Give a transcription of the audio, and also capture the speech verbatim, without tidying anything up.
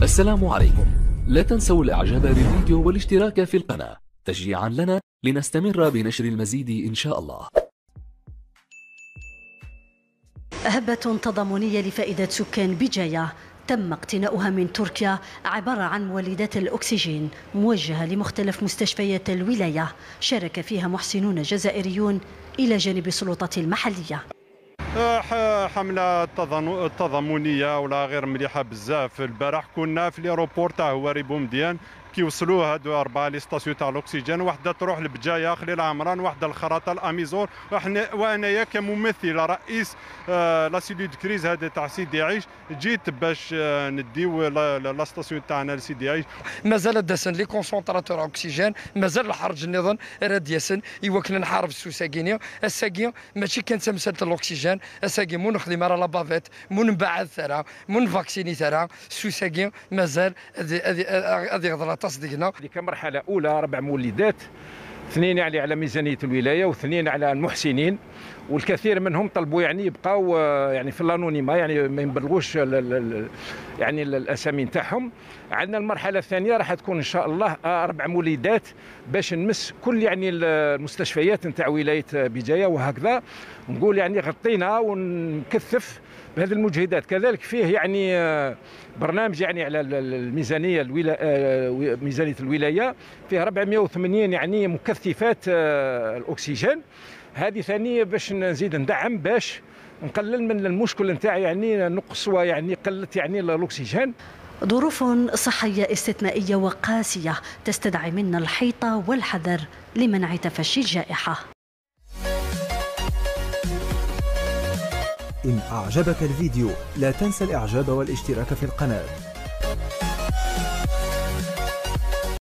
السلام عليكم. لا تنسوا الاعجاب بالفيديو والاشتراك في القناة تشجيعا لنا لنستمر بنشر المزيد إن شاء الله. هبة تضامنية لفائدة سكان بجاية تم اقتناؤها من تركيا، عبارة عن مولدات الأكسجين موجهة لمختلف مستشفيات الولاية، شارك فيها محسنون جزائريون إلى جانب السلطات المحلية. حملة تضامنية ولا غير مليحة بزاف. البارح كنا في ليروبور تاع هواري بومديان كيوصلوا هادو أربعة لي ستاسيون تاع الأكسجين، وحدة تروح لبجاية خليل عمران، وحدة لخراطة الأميزور، وأنايا كممثل رئيس لا سيلود كريز هذا تاع سيدي عيش جيت باش نديو لا ستاسيون تاعنا لسيدي عيش. مازال داسن لي كونسونطراتور أكسجين، مازال الحرج النظام راد ياسن يوكلنا نحارب السوساكينيا الساكين ماشي كان مسألة الأكسجين الساكين مو نخدم راه لابافيت مو نبعث ثرا مو نفاكسيني ثرا السوساكين مازال هذه هذه غلطة صدقنا. هذه كمرحلة أولى ربع مولدات، اثنين يعني على ميزانية الولاية واثنين على المحسنين، والكثير منهم طلبوا يعني يبقاو يعني في الانونيما، يعني ما يبلغوش يعني الاسامي نتاعهم. عندنا المرحله الثانيه راح تكون ان شاء الله اربع مولدات باش نمس كل يعني المستشفيات نتاع ولايه بجايه، وهكذا نقول يعني غطينا ونكثف بهذه المجهودات. كذلك فيه يعني برنامج يعني على الميزانيه الولا... ميزانيه الولايه فيه أربعمائة وثمانين يعني مكثفات الاكسجين. هذه ثانيه باش نزيد ندعم باش نقلل من المشكل نتاع يعني نقص ويعني قله يعني الاكسجين. ظروف صحيه استثنائيه وقاسيه تستدعي منا الحيطه والحذر لمنع تفشي الجائحه. إن أعجبك الفيديو لا تنسى الإعجاب والاشتراك في القناة.